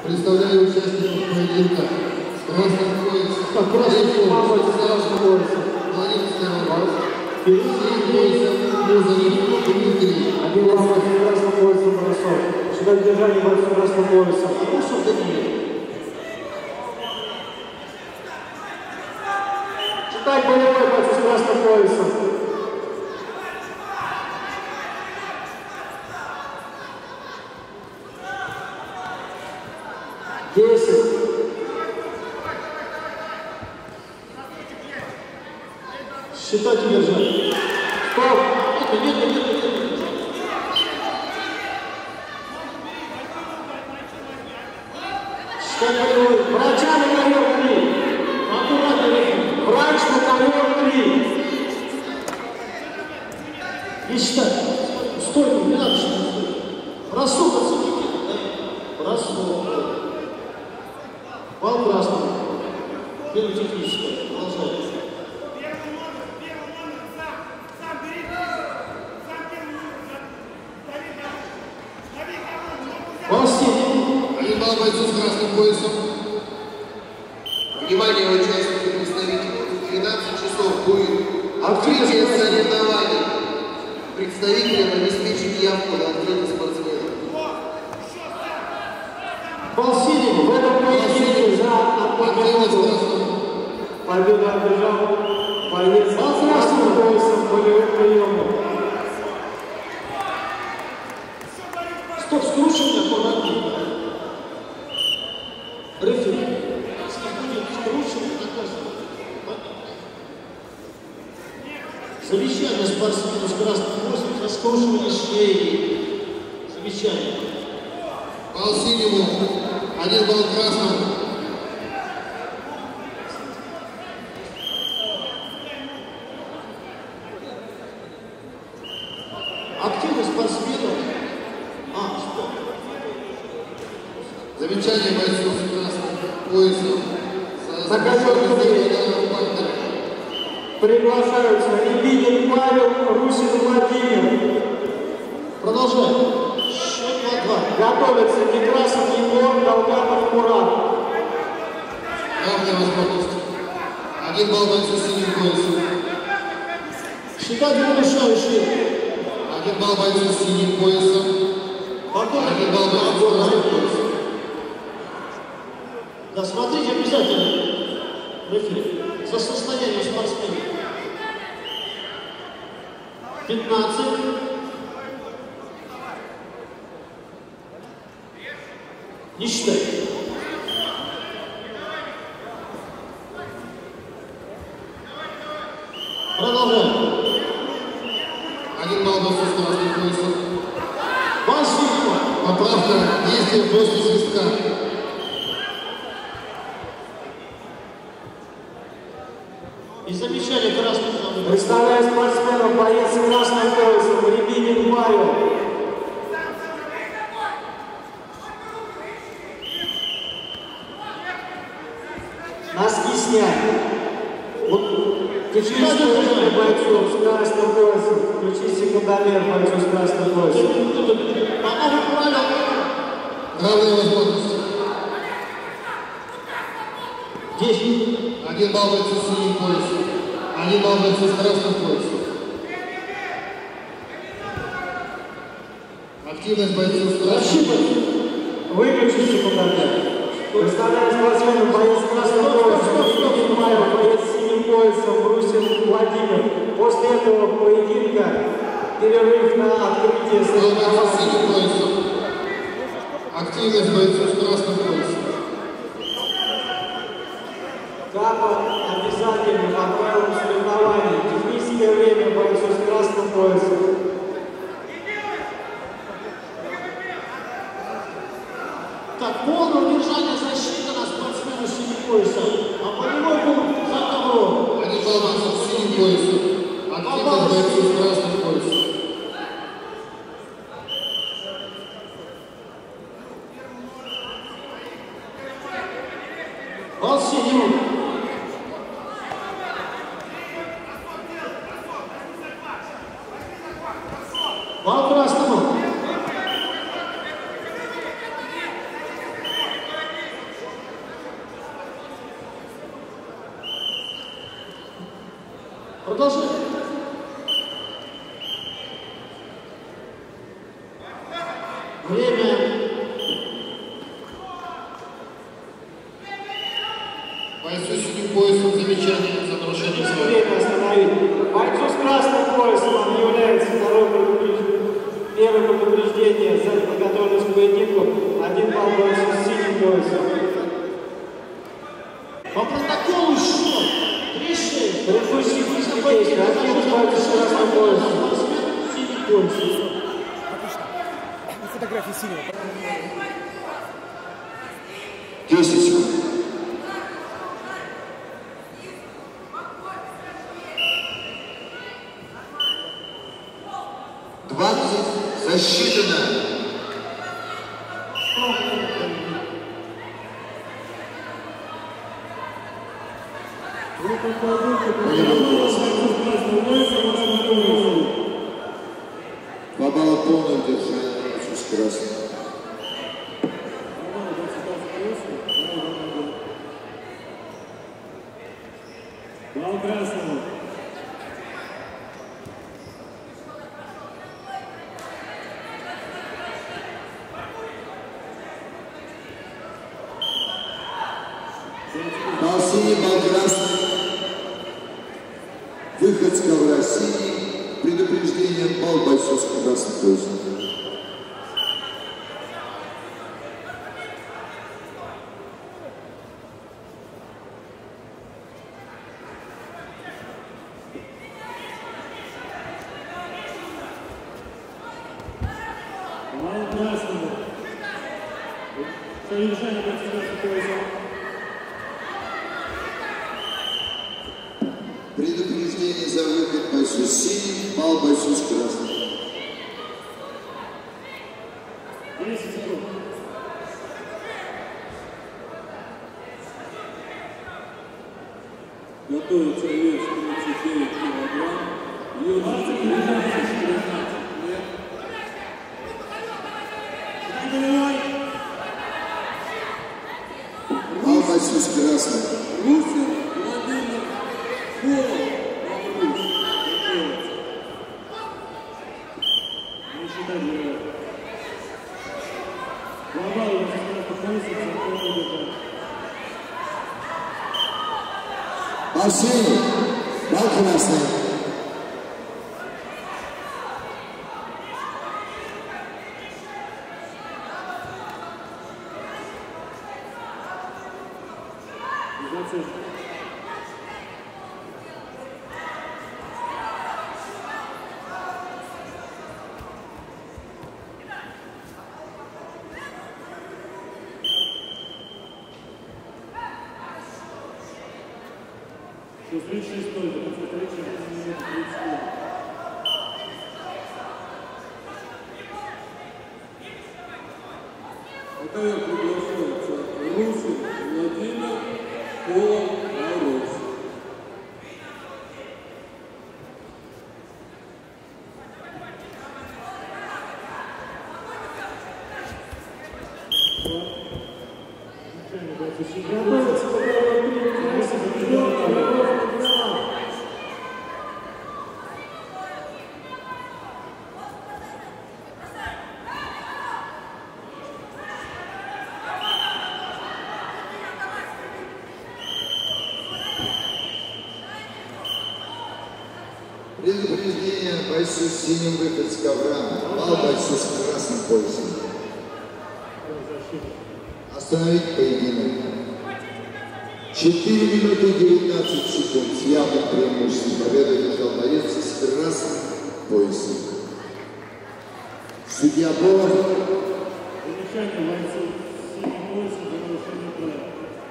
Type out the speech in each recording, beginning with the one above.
Представляю участников поединка. Красный пояс. Красный пояс. Красный пояс. Владимир Старовал. Синий пояс. Музыков Дмитрий. Один лапа с красным поясом бросок. Сюда держание бойцов красным поясом. Кушал Даниил. Читай болевой бойцов с красным поясом. Считать и держать. Стоп! Нет. Считать болевой. Врача на ковер 3. Аккуратно. Врач на ковер 3. И считать. Стой, не надо считать. Бросок отсюда. Бросок. Бал красный. Первый технический. Продолжай. Один балл бойцов с красным поясом. Внимание, участники, представители. В 12 часов будет открытие соревнований. Представителям обеспечить явку на открытие спортсменов. Полсинего в этом поединке за победу одержал боец с красным поясом болевых приемов. Стоп, скручивай аккуратнее. Рефери. Если будет скручивать, наказывать. Замечание спортсмену с красным поясом за скручивание шеи. Замечание. Балл синему, один балл красному. Активность спортсменов. Стоп. Замечание бойцов с красным поясом. На ковер приглашаются Рябинин Павел, Русин Владимир. Продолжаем. Счет 2-2. Готовятся Некрасов Егор, Долгатов Мурат. Равная возможность. Один балл бойцов с синим поясом. Считать решающие. Один балл бойцов с синим поясом. Один балл бойцов с красным поясом. Да, смотрите обязательно. Рефери. За состояние спортсмена. 15. Не считай. Продолжаем. Один балл бойцов с красным поясом. Васильева. Поправка действия после свистка. И замечание красных. Представляю спортсменов боец с красным поясом Рябинин Павел. Носки снять. Вот техническое время бойцов с красным поясом. Включи секундомер бойцов с красным поясом. Равная возможность. 10. Один балл бойцов с синим поясом. Один балл бойцов с красным поясом. Активность бойцов с красным поясом. Выключи секундомер. Представляю спортсменов боец с красным поясом, Рябинин Павел, боец с синим поясом, Русин Владимир. После этого поединка перерыв на открытие соревнований. Активность бойцов с красным поясом. Капа обязательно по правилам соревнований. Техническое время бойцов с красным поясом. Так, полное удержание защиты на спортсмена с синим поясом. А болевой пункт за ковром. Один балл бойцов с синим поясом. Активность бойцов с красным поясом. Бал синему. Бал красному. Продолжаем. Время. Бойцу с синим поясом замечание за нарушение своего. Время остановить. Бойцу с красным поясом является первое предупреждение за подготовленность к поединку. 1 балл бойцу с синим поясом. По протоколу счет 3-6. Предыдущий действия. 1 бойцу с красным поясом. Синий пояс. Фотографии синего. 10 секунд. Засчитано. Два балла полное удержание с красным. Балл красному. Бал синий, бал красный. Выход с ковра синий. Предупреждение, бал бойцов с красным поясом. Бал красному. Совершенно красным поясом. Предупреждение за выход бойцу с синим, бал бойцу с красным. 10 секунд. Готовится вес 39 килограмм. Ее 14 лет. Бал бойцу с красным. Русин Владимир Холод. Не считать его. Глобал, я сейчас поясом, закон удержать. Бал синий, бал красный. Что следующий стоит, это встреча минут 30. Пока я приглашается Русин Владимир Холод. Предупреждение бойцу с синим, выход с ковра. Бал бойцу с красным поясом. Остановить поединок. 4 минуты 19 секунд. С явным преимуществом победу одержал боец с красным поясом. Судья Бор. Замечание бойцов с синим поясом за нарушение правил.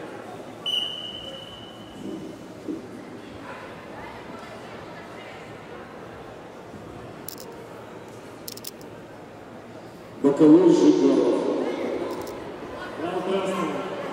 Боковой Жигалов. Бал красному.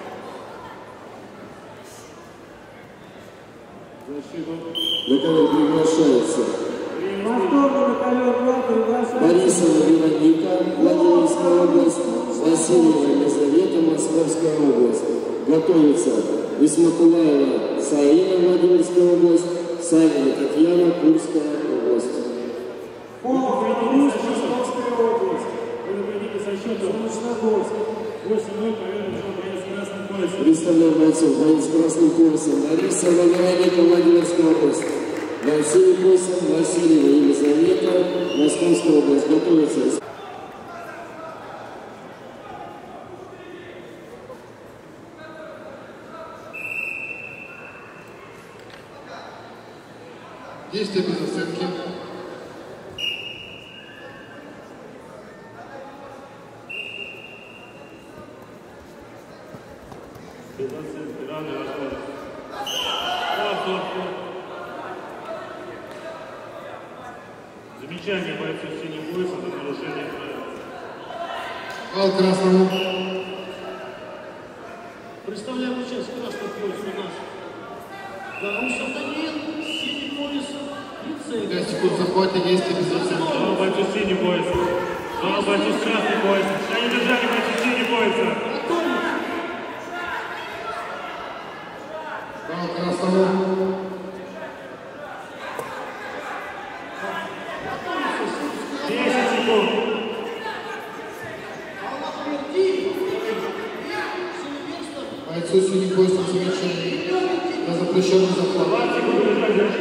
Защиту. На ковер приглашается Повторно на ковер приглашается. Борисова Вероника, Владимирская область, Васильева Елизавета, Московская область. Готовится Исмакулаева Саида, Владимирская область, Савина Татьяна, Курская область. Полуфиналист Московской области. Победитель со счетом Солнечногорск. 8-0 победу боец красным поясом. Представляем бойцов боец красным поясом Лариса Владимировна, Владимирская область. Бойцы поясом Васильева Елизавета, Московская область. Готовятся. Действие без оценки. Замечание бойцу синего пояса за нарушение правил. Фаул красному. Представляем сейчас красный пояс у нас. Гарусов Даниил, синий пояс, лицей. 5 секунд захвата, действие без оценки. Два бойцу синий пояс. Два бойцу красный пояс. Они держали бойцу синий пояса. Фаул красному. 10 секунд. Бойцу синим поясом замечание. На запрещенный захват. 20 секунд держать.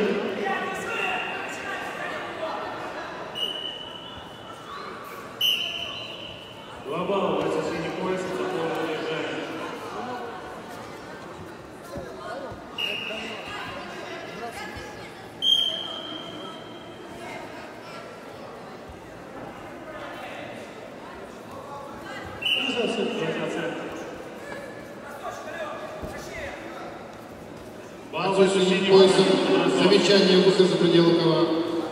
Два балла бойцу синий пояс за полное удержание. Бойцу синим поясом замечание, выход за пределы кова.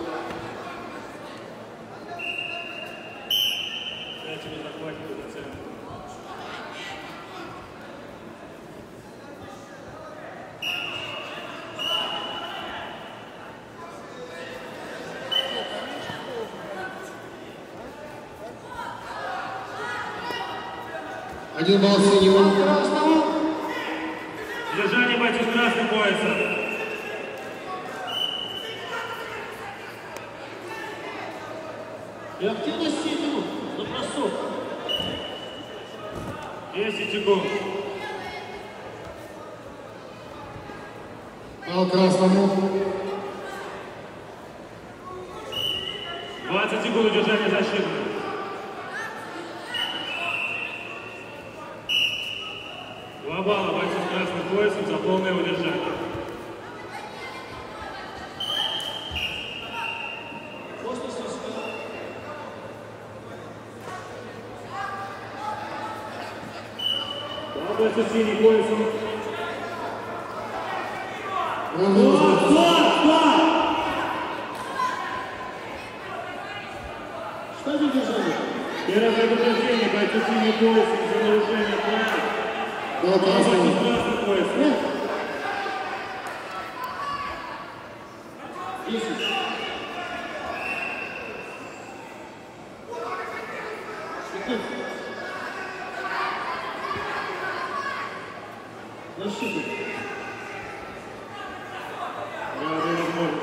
Один балл синего. Держание бойцу с красным поясом. И активность синего на бросок. 10 секунд. Фаул красному. 20 секунд удержания защиты. Два балла бойцу с красным поясом за полное удержание. После свистка. Два бойцу с синим поясом. Что это держали? Первое предупреждение бойцу с синим поясом за нарушение правил. Фаул Два бойцу с красному. красным поясом. 10. Защита. Разные возможности.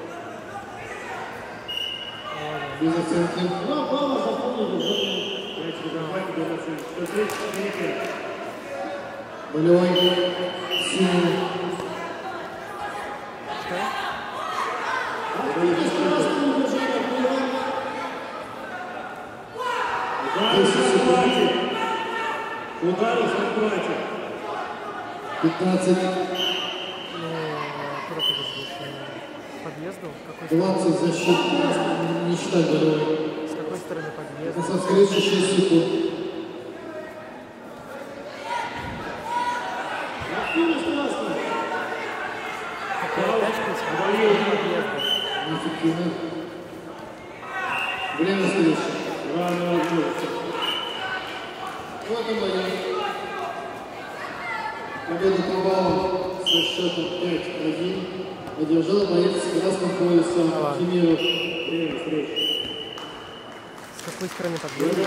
Без оценки. 2 балла за полное удержание. Дайте захвате без оценки. 134-5. Болевой синий. Активность красного удержания боевого. Удары в захвате. Удары в захвате. 15. Подъезду? Какой 20 защит. Не считать болевой. с какой стороны подъезд? На совскрытии 6 секунд. Активность красного. Опять подъезда. Неэффективно. Время встречи. Разные возможности. В этом бою победу по баллам со счетом 5-1 одержал боец с красным поясом Тимиров. Время встречи. С какой стороны подъезда?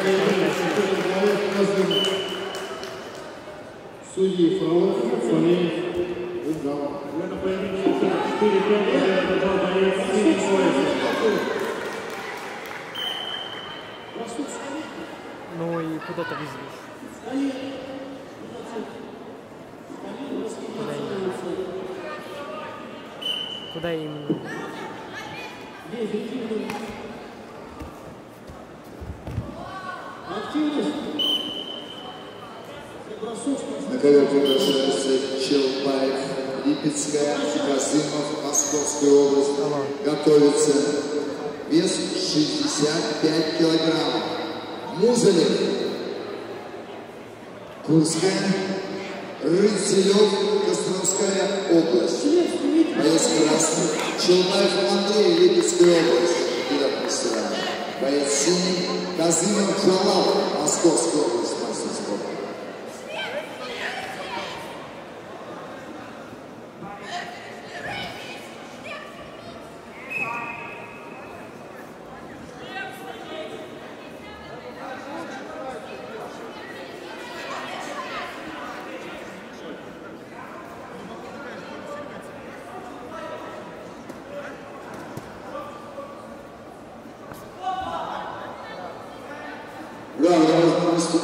Судьи Фролов, Фалеев. Это поединок 4-5, это был боец синий пояс. Ну и куда-то вызвали. Куда именно? На ковер приглашаются Челбаев, Липецкая, Казымов, Московская область. Готовится. Вес 65 килограммов. Музылев, Курская, Рыцелев, Костромская область. Боец красный, Челбаев Андрей, Липецкая область. Боец синий, Казымов Джалал, Московская область. Да, возможности.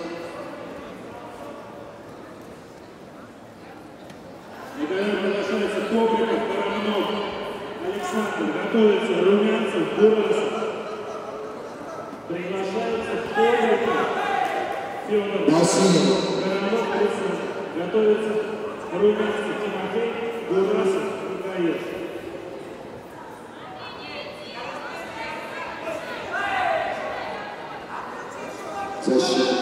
Николай приглашается Ковриков, Баранов, Александр, готовится Румянцев, Бурасов. Приглашается Ковриков, Федор, Баранов, Александр. Готовится Румянцев, Тимофей, Бурасов, Михаил. Защита.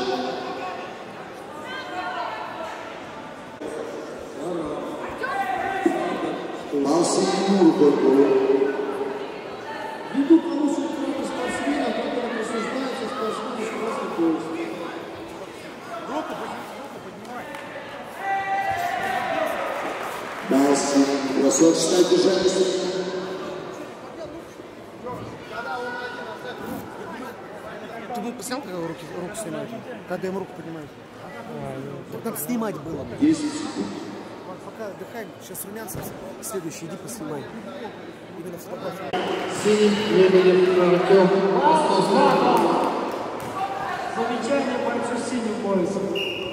Алсинур Горбов. Ввиду полученных травм спортсмена, который присуждается спортсмену с красной поясом. Балсин. Бросок считать держать. Ты бы поснял, когда руку снимают? Когда им руку поднимают? Так надо снимать было. 10 секунд. Пока отдыхаем, сейчас Румянцев, следующий, иди поснимай. Именно фотографию. Синий, Лебедев, Артем, замечание бойцу синим поясом.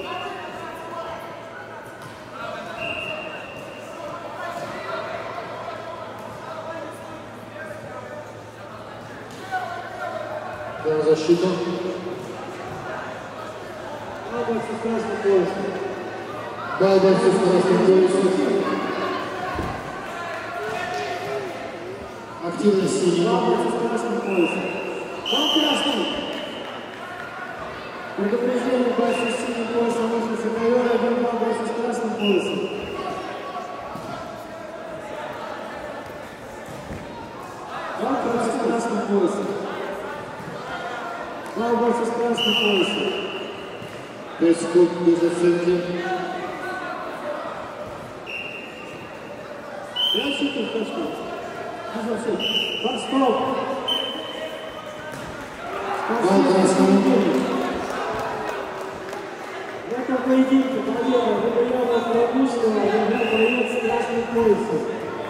Да, защита. Два бойца с красным поясом. Да, бойцы с красным поясом. Активность синий. Два бойца с красным поясом. Два красный. Предупреждение бойца с синим поясом вышли с ковера, один два бойца с красным поясом. Два бойца с красным поясом. Два бойца с красным поясом. 5 секунд без оценки. 5 секунд, точно. Без оценки. Стоп. В этом поединке победа выиграла Пробушева, выиграл боец с красным поясом.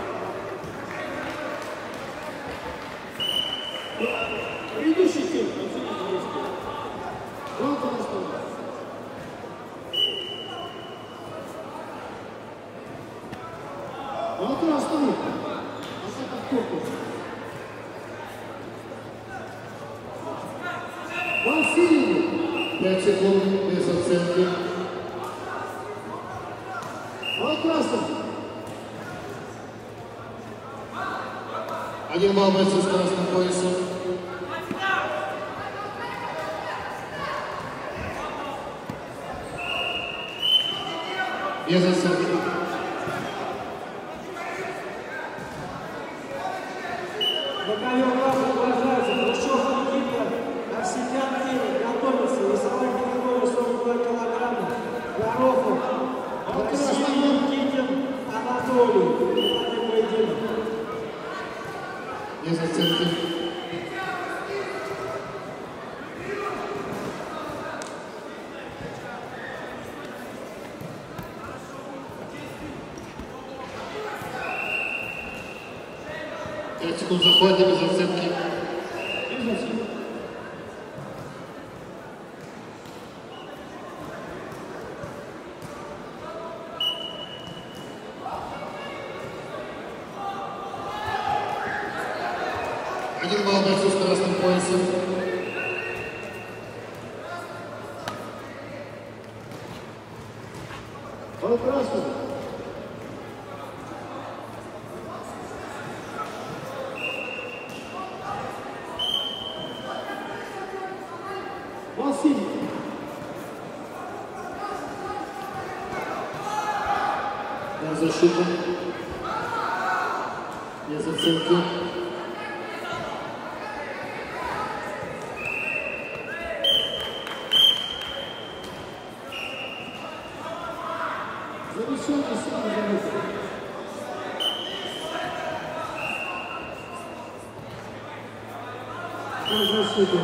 Предыдущий фильм, громко настроен. Громко настроен. Василий. 5 секунд без оценки. Красный. Один балл бойцу с красным поясом. Без оценки. Боковой глаз продолжается. Хрущев Никита, Арсентьян Кирилл, готовится. Весовая категория 42 килограмма. Горохов, Василий Никитин, Анатолий. Пятый поединок. Без оценки. 5 секунд захода без оценки. Один балл бойцу с красным поясом. Бал красный. Бал синий. Защита. Без оценки. Завершен и сразу заметил. Защита.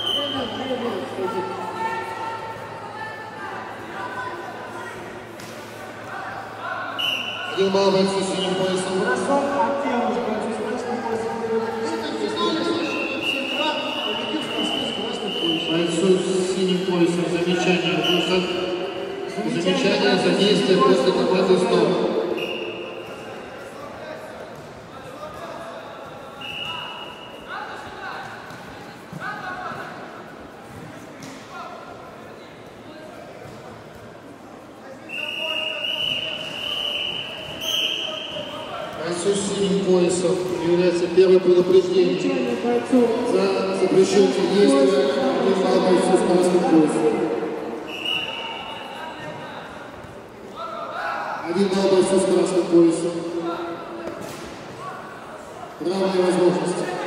Один балл бойцу с синим поясом. Бросок активно уже бойцу с красным поясом. Бойцу с синим поясом замечание. Замечание за действие после команды снова. Бойцу с синим поясом является первое предупреждение за запрещенные действия. Один балл бойцу с красным поясом. Один балл бойцу с красным поясом. Равные возможности.